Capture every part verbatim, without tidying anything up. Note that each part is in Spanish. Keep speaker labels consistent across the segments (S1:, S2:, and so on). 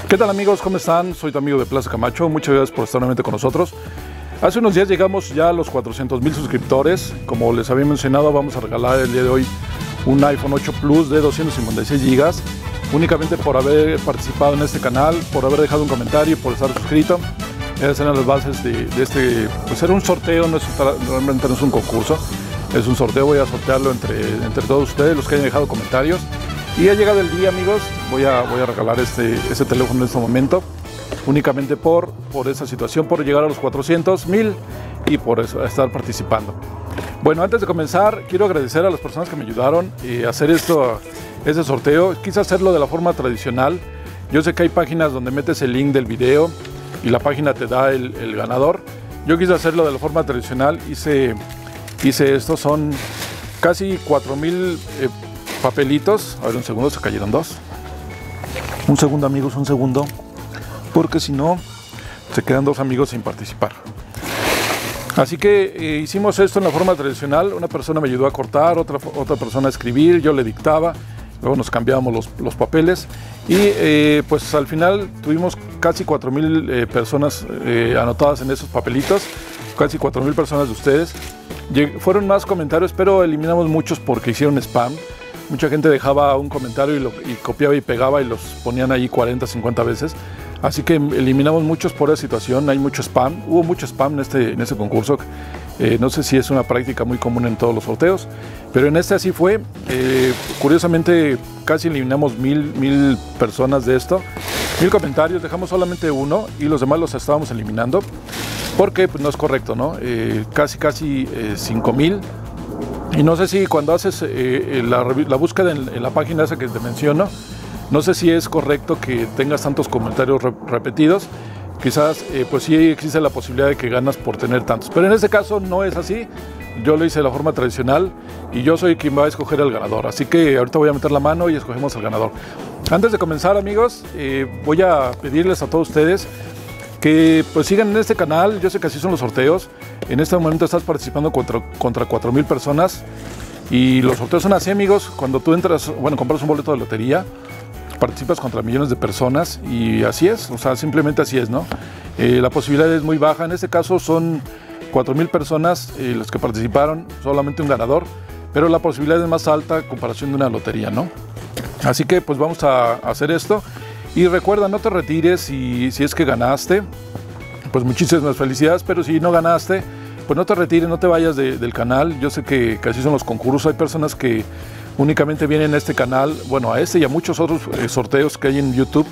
S1: ¿Qué tal amigos? ¿Cómo están? Soy tu amigo de Plaza Camacho, muchas gracias por estar nuevamente con nosotros. Hace unos días llegamos ya a los cuatrocientos mil suscriptores. Como les había mencionado, vamos a regalar el día de hoy un iPhone ocho Plus de doscientos cincuenta y seis gigas, únicamente por haber participado en este canal, por haber dejado un comentario y por estar suscrito. Esas eran las bases de, de este, pues era un sorteo, no es, realmente no es un concurso, es un sorteo. Voy a sortearlo entre, entre todos ustedes, los que hayan dejado comentarios. Y ha llegado el día, amigos, voy a, voy a regalar este, este teléfono en este momento, únicamente por, por esa situación, por llegar a los cuatrocientos mil y por eso, estar participando. Bueno, antes de comenzar, quiero agradecer a las personas que me ayudaron a hacer esto, este sorteo. Quise hacerlo de la forma tradicional. Yo sé que hay páginas donde metes el link del video y la página te da el, el ganador. Yo quise hacerlo de la forma tradicional, hice, hice esto, son casi cuatro mil eh, papelitos. A ver, un segundo, se cayeron dos. Un segundo, amigos, un segundo, porque si no, se quedan dos amigos sin participar. Así que eh, hicimos esto en la forma tradicional. Una persona me ayudó a cortar, otra, otra persona a escribir, yo le dictaba, luego nos cambiábamos los, los papeles y eh, pues al final tuvimos casi cuatro mil eh, personas eh, anotadas en esos papelitos, casi cuatro mil personas de ustedes. Lleg fueron más comentarios, pero eliminamos muchos porque hicieron spam. Mucha gente dejaba un comentario y, lo, y copiaba y pegaba y los ponían ahí cuarenta, cincuenta veces. Así que eliminamos muchos por esa situación. Hay mucho spam, hubo mucho spam en este, en este concurso. Eh, no sé si es una práctica muy común en todos los sorteos, pero en este así fue. Eh, curiosamente casi eliminamos mil, mil personas de esto, mil comentarios, dejamos solamente uno y los demás los estábamos eliminando porque pues, no es correcto, ¿no? Eh, casi casi eh, cinco mil. Y no sé si cuando haces eh, la, la búsqueda en, en la página esa que te menciono, no sé si es correcto que tengas tantos comentarios re repetidos. Quizás eh, pues sí existe la posibilidad de que ganas por tener tantos, pero en este caso no es así. Yo lo hice de la forma tradicional y yo soy quien va a escoger al ganador, así que ahorita voy a meter la mano y escogemos al ganador. Antes de comenzar, amigos, eh, voy a pedirles a todos ustedes que pues sigan en este canal. Yo sé que así son los sorteos. En este momento estás participando contra, contra cuatro mil personas y los sorteos son así, amigos. Cuando tú entras, bueno, compras un boleto de lotería, participas contra millones de personas y así es, o sea, simplemente así es, ¿no? Eh, la posibilidad es muy baja. En este caso son cuatro mil personas eh, los que participaron, solamente un ganador, pero la posibilidad es más alta en comparación de una lotería, ¿no? Así que pues vamos a hacer esto y recuerda, no te retires y si es que ganaste, pues muchísimas felicidades, pero si no ganaste, pues no te retires, no te vayas de, del canal. Yo sé que, que así son los concursos, hay personas que únicamente vienen a este canal, bueno, a este y a muchos otros eh, sorteos que hay en YouTube,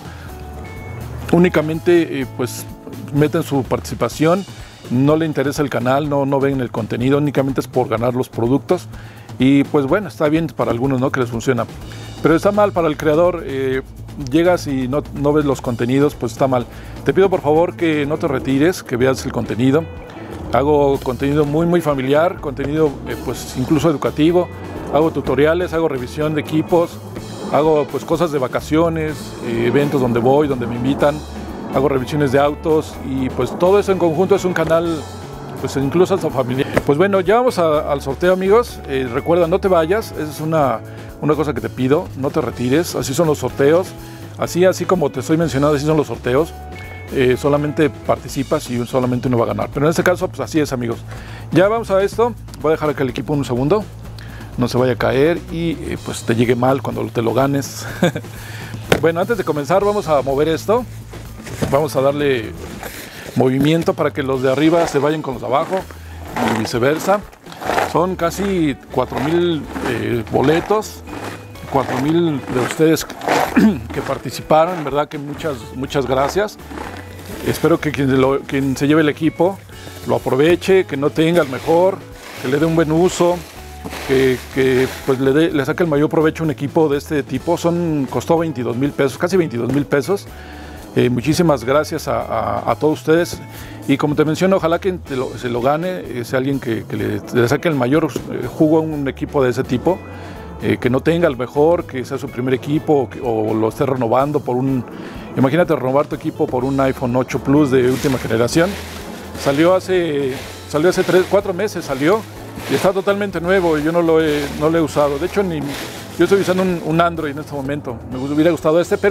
S1: únicamente eh, pues meten su participación, no le interesa el canal, no, no ven el contenido, únicamente es por ganar los productos y pues bueno, está bien para algunos, ¿no?, que les funciona, pero está mal para el creador. Eh, llegas y no, no ves los contenidos, pues está mal. Te pido por favor que no te retires, que veas el contenido. Hago contenido muy muy familiar, contenido eh, pues incluso educativo. Hago tutoriales, hago revisión de equipos, hago pues cosas de vacaciones, eh, eventos donde voy, donde me invitan, hago revisiones de autos y pues todo eso en conjunto es un canal pues incluso hasta familiar. Pues bueno, ya vamos a, al sorteo, amigos. Eh, recuerda, no te vayas, esa es una, una cosa que te pido, no te retires, así son los sorteos, así, así como te estoy mencionando, así son los sorteos. Eh, solamente participas y solamente uno va a ganar, pero en este caso pues así es, amigos. Ya vamos a esto, voy a dejar acá el equipo un segundo, no se vaya a caer y eh, pues te llegue mal cuando te lo ganes. Bueno, antes de comenzar vamos a mover esto, vamos a darle movimiento para que los de arriba se vayan con los de abajo y viceversa. Son casi cuatro mil eh, boletos, cuatro mil de ustedes que participaron, verdad que muchas, muchas gracias. Espero que quien, lo, quien se lleve el equipo lo aproveche, que no tenga el mejor, que le dé un buen uso, que, que pues le, dé, le saque el mayor provecho a un equipo de este tipo. Son, costó veintidós mil pesos, casi veintidós mil pesos. Eh, muchísimas gracias a, a, a todos ustedes y como te menciono, ojalá que te lo, se lo gane, eh, sea alguien que, que le, le saque el mayor eh, jugo a un equipo de ese tipo, eh, que no tenga el mejor, que sea su primer equipo o, que, o lo esté renovando por un, imagínate renovar tu equipo por un iPhone ocho Plus de última generación. Salió hace, salió hace tres, cuatro meses, salió y está totalmente nuevo y yo no lo he, no lo he usado. De hecho, ni, yo estoy usando un, un Android en este momento. Me hubiera gustado este, pero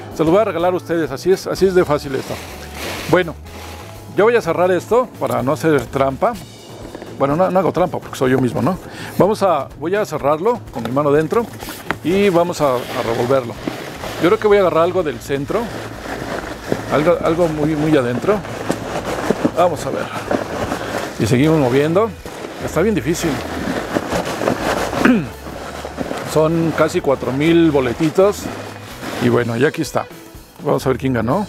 S1: Se los voy a regalar a ustedes, así es, así es de fácil esto. Bueno, yo voy a cerrar esto para no hacer trampa. Bueno, no, no hago trampa porque soy yo mismo, ¿no? Vamos a, voy a cerrarlo con mi mano dentro y vamos a, a revolverlo. Yo creo que voy a agarrar algo del centro, algo, algo muy, muy adentro. Vamos a ver. Y seguimos moviendo. Está bien difícil. Son casi cuatro mil boletitos. Y bueno, ya aquí está. Vamos a ver quién ganó.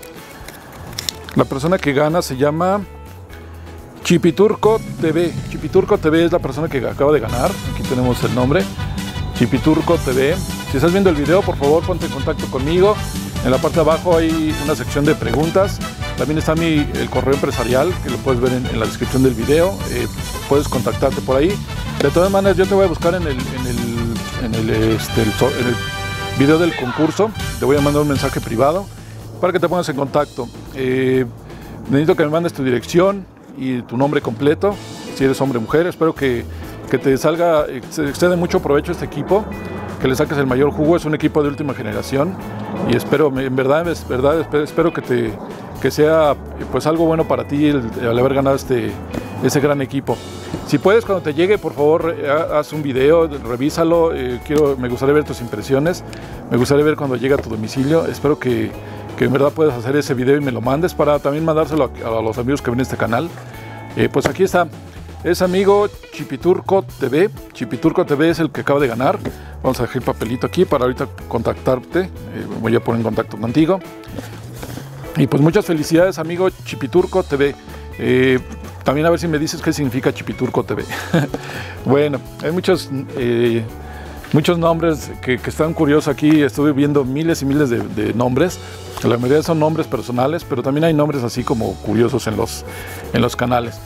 S1: La persona que gana se llama Chipiturco T V. Chipiturco T V es la persona que acaba de ganar. Aquí tenemos el nombre. Chipiturco T V. Si estás viendo el video, por favor, ponte en contacto conmigo. En la parte de abajo hay una sección de preguntas. También está mi, el correo empresarial, que lo puedes ver en, en la descripción del video. Eh, puedes contactarte por ahí. De todas maneras, yo te voy a buscar en el, en el, en el, este, el, en el video del concurso. Te voy a mandar un mensaje privado para que te pongas en contacto. Eh, necesito que me mandes tu dirección y tu nombre completo, si eres hombre o mujer. Espero que, que te salga, se excede mucho provecho este equipo, que le saques el mayor jugo. Es un equipo de última generación y espero, en verdad, es verdad espero que, te, que sea pues algo bueno para ti el, el haber ganado este, ese gran equipo. Si puedes, cuando te llegue, por favor, haz un video, revísalo. Eh, quiero, me gustaría ver tus impresiones, me gustaría ver cuando llegue a tu domicilio. Espero que, que en verdad puedas hacer ese video y me lo mandes para también mandárselo a, a los amigos que ven este canal. Eh, pues aquí está, es amigo Chipiturco T V. Chipiturco T V es el que acaba de ganar. Vamos a dejar el papelito aquí para ahorita contactarte. Eh, voy a poner en contacto contigo. Y pues muchas felicidades, amigo Chipiturco T V. Eh, también a ver si me dices qué significa Chipiturco T V. Bueno, hay muchos, eh, muchos nombres que, que están curiosos aquí. Estuve viendo miles y miles de, de nombres. La mayoría son nombres personales, pero también hay nombres así como curiosos en los, en los canales.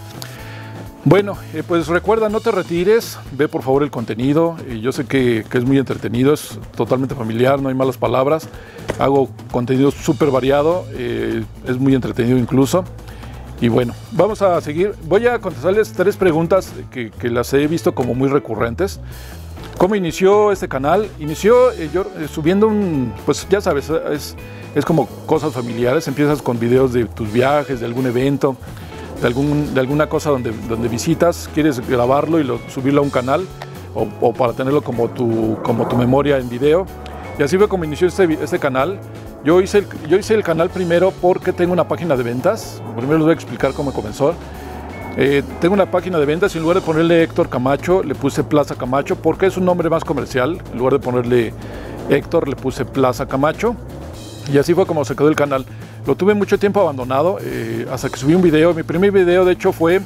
S1: Bueno, eh, pues recuerda, no te retires, ve por favor el contenido. Eh, yo sé que, que es muy entretenido, es totalmente familiar, no hay malas palabras. Hago contenido súper variado, eh, es muy entretenido incluso. Y bueno, vamos a seguir. Voy a contestarles tres preguntas que, que las he visto como muy recurrentes. ¿Cómo inició este canal? Inició eh, yo eh, subiendo un, pues ya sabes, es, es como cosas familiares. Empiezas con videos de tus viajes, de algún evento, de, algún, de alguna cosa donde, donde visitas, quieres grabarlo y lo, subirlo a un canal o, o para tenerlo como tu, como tu memoria en video. Y así fue como inició este, este canal. Yo hice, el, yo hice el canal primero porque tengo una página de ventas. Primero les voy a explicar cómo comenzó. Eh, tengo una página de ventas y en lugar de ponerle Héctor Camacho, le puse Plaza Camacho porque es un nombre más comercial. En lugar de ponerle Héctor, le puse Plaza Camacho. Y así fue como se quedó el canal. Lo tuve mucho tiempo abandonado eh, hasta que subí un video. Mi primer video, de hecho, fue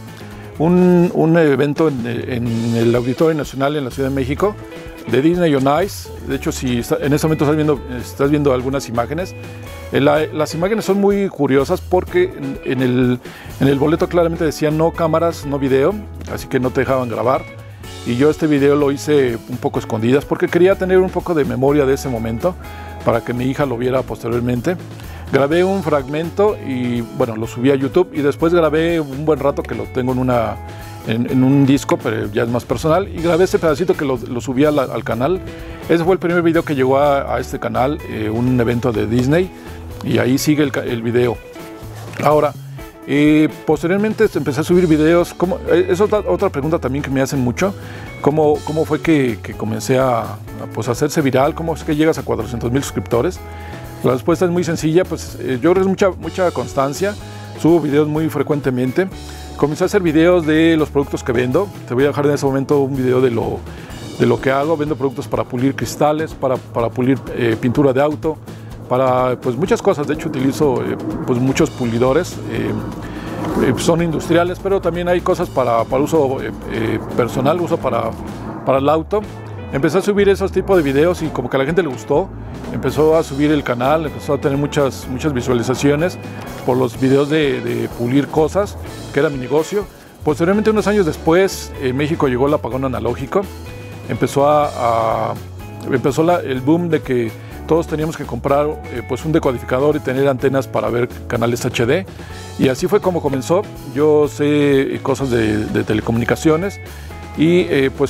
S1: un, un evento en, en el Auditorio Nacional en la Ciudad de México, de Disney on Ice. De hecho, si está, en este momento estás viendo, estás viendo algunas imágenes, eh, la, las imágenes son muy curiosas porque en, en, el, en el boleto claramente decía no cámaras, no video, así que no te dejaban grabar. Y yo este video lo hice un poco escondidas porque quería tener un poco de memoria de ese momento para que mi hija lo viera posteriormente. Grabé un fragmento y bueno, lo subí a YouTube y después grabé un buen rato que lo tengo en una... En, en un disco, pero ya es más personal, y grabé ese pedacito que lo, lo subí al, al canal. Ese fue el primer video que llegó a, a este canal, eh, un evento de Disney, y ahí sigue el, el video. Ahora, eh, posteriormente empecé a subir videos. ¿Cómo? Es otra, otra pregunta también que me hacen mucho. ¿Cómo, cómo fue que, que comencé a, a pues, hacerse viral? ¿Cómo es que llegas a cuatrocientos mil suscriptores? La respuesta es muy sencilla, pues eh, yo creo que es mucha, mucha constancia. Subo videos muy frecuentemente. Comencé a hacer videos de los productos que vendo. Te voy a dejar en ese momento un video de lo, de lo que hago. Vendo productos para pulir cristales, para, para pulir eh, pintura de auto, para pues, muchas cosas. De hecho, utilizo eh, pues, muchos pulidores. Eh, eh, son industriales, pero también hay cosas para, para uso eh, eh, personal, uso para, para el auto. Empecé a subir esos tipos de videos y como que a la gente le gustó. Empezó a subir el canal, empezó a tener muchas, muchas visualizaciones por los videos de, de pulir cosas, que era mi negocio. Posteriormente, unos años después, en México llegó el apagón analógico. Empezó, a, a, empezó la, el boom de que todos teníamos que comprar eh, pues un decodificador y tener antenas para ver canales H D. Y así fue como comenzó. Yo sé cosas de, de telecomunicaciones y eh, pues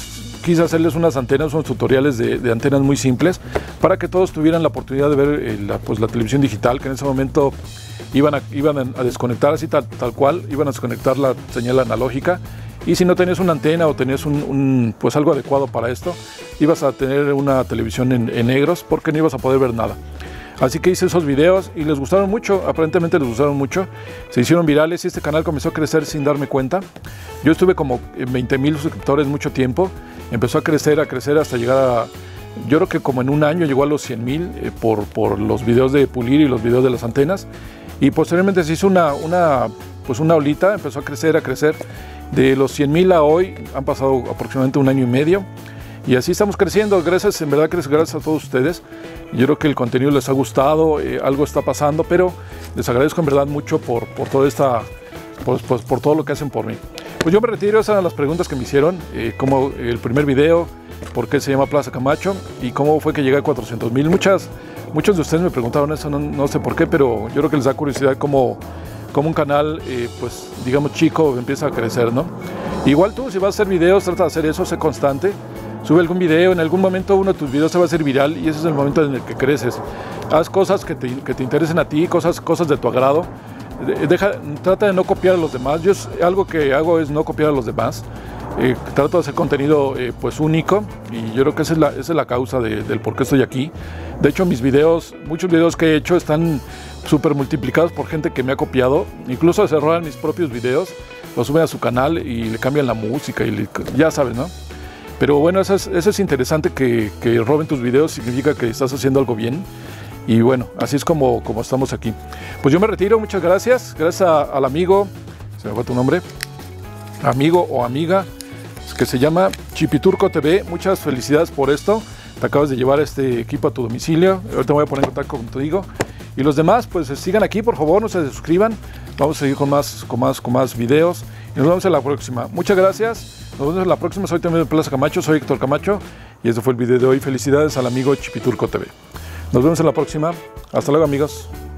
S1: quise hacerles unas antenas, unos tutoriales de, de antenas muy simples para que todos tuvieran la oportunidad de ver eh, la, pues, la televisión digital, que en ese momento iban a, iban a desconectar así tal, tal cual, iban a desconectar la señal analógica, y si no tenías una antena o tenías un, un, pues algo adecuado para esto, ibas a tener una televisión en, en negros porque no ibas a poder ver nada. Así que hice esos videos y les gustaron mucho, aparentemente les gustaron mucho, se hicieron virales y este canal comenzó a crecer sin darme cuenta. Yo estuve como en veinte mil suscriptores mucho tiempo, empezó a crecer, a crecer hasta llegar a, yo creo que como en un año llegó a los cien mil eh, por, por los videos de pulir y los videos de las antenas, y posteriormente se hizo una, una, pues una olita, empezó a crecer, a crecer, de los cien mil a hoy han pasado aproximadamente un año y medio. Y así estamos creciendo, gracias, en verdad, gracias a todos ustedes. Yo creo que el contenido les ha gustado, eh, algo está pasando, pero les agradezco en verdad mucho por, por, toda esta, pues, pues, por todo lo que hacen por mí. Pues yo me retiro, esas eran las preguntas que me hicieron, eh, como el primer video, por qué se llama Plaza Camacho y cómo fue que llegué a cuatrocientos mil. Muchas, muchos de ustedes me preguntaron eso, no, no sé por qué, pero yo creo que les da curiosidad cómo, cómo un canal, eh, pues digamos chico, empieza a crecer, ¿no? Igual tú, si vas a hacer videos, trata de hacer eso, sé constante. Sube algún video, en algún momento uno de tus videos se va a hacer viral y ese es el momento en el que creces. Haz cosas que te, que te interesen a ti, cosas, cosas de tu agrado. Deja, trata de no copiar a los demás. Yo algo que hago es no copiar a los demás. Eh, trato de hacer contenido eh, pues único y yo creo que esa es la, esa es la causa de, del por qué estoy aquí. De hecho, mis videos, muchos videos que he hecho están súper multiplicados por gente que me ha copiado. Incluso se roban mis propios videos, los suben a su canal y le cambian la música y le, ya sabes, ¿no? Pero bueno, eso es, eso es interesante, que, que roben tus videos, significa que estás haciendo algo bien. Y bueno, así es como, como estamos aquí. Pues yo me retiro, muchas gracias. Gracias a, al amigo, se me fue tu nombre, amigo o amiga, que se llama Chipiturco T V. Muchas felicidades por esto. Te acabas de llevar este equipo a tu domicilio. Ahorita me voy a poner en contacto, como te digo. Y los demás, pues sigan aquí, por favor, no se suscriban. Vamos a seguir con más, con más, con más videos. Y nos vemos en la próxima. Muchas gracias. Nos vemos en la próxima. Soy también de Plaza Camacho, soy Héctor Camacho. Y este fue el video de hoy. Felicidades al amigo Chipiturco T V. Nos vemos en la próxima. Hasta luego, amigos.